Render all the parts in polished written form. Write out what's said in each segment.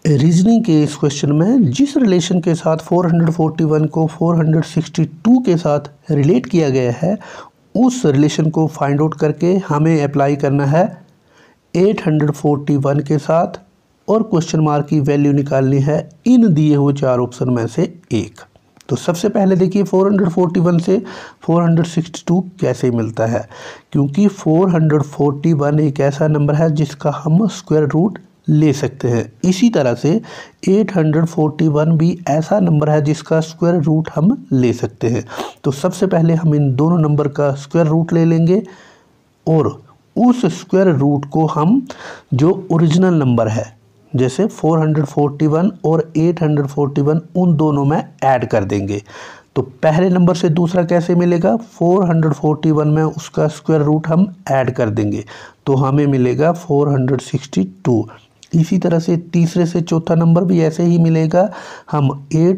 Reasoning के इस question में जिस रिलेशन के साथ 441 को 462 के साथ रिलेट किया गया है उस रिलेशन को फाइंड आउट करके हमें अप्लाई करना है 841 के साथ और क्वेश्चन मार्क की वैल्यू निकालनी है इन दिए हुए चार ऑप्शन में से एक। तो सबसे पहले देखिए 441 से 462 कैसे मिलता है, क्योंकि 441 एक ऐसा नंबर है जिसका हम स्क्वायर रूट ले सकते हैं। इसी तरह से 841 भी ऐसा नंबर है जिसका स्क्वायर रूट हम ले सकते हैं। तो सबसे पहले हम इन दोनों नंबर का स्क्वायर रूट ले लेंगे और उस स्क्वायर रूट को हम जो ओरिजिनल नंबर है जैसे 441 और 841 उन दोनों में ऐड कर देंगे। तो पहले नंबर से दूसरा कैसे मिलेगा, 441 में उसका स्क्वायर रूट हम ऐड कर देंगे तो हमें मिलेगा 462। इसी तरह से तीसरे से चौथा नंबर भी ऐसे ही मिलेगा, हम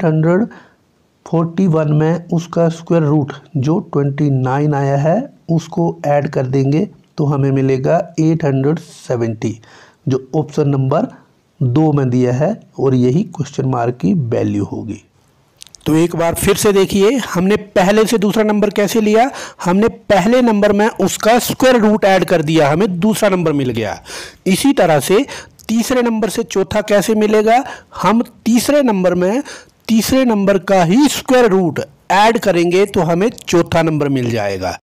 841 में उसका स्क्वायर रूट जो 29 आया है उसको ऐड कर देंगे तो हमें मिलेगा 870 जो ऑप्शन नंबर 2 में दिया है और यही क्वेश्चन मार्क की वैल्यू होगी। तो एक बार फिर से देखिए, हमने पहले से दूसरा नंबर कैसे लिया, हमने पहले नंबर में उसका स्क्वायर रूट ऐड कर दिया, हमें दूसरा नंबर मिल गया। इसी तरह से तीसरे नंबर से चौथा कैसे मिलेगा, हम तीसरे नंबर में तीसरे नंबर का ही स्क्वायर रूट ऐड करेंगे तो हमें चौथा नंबर मिल जाएगा।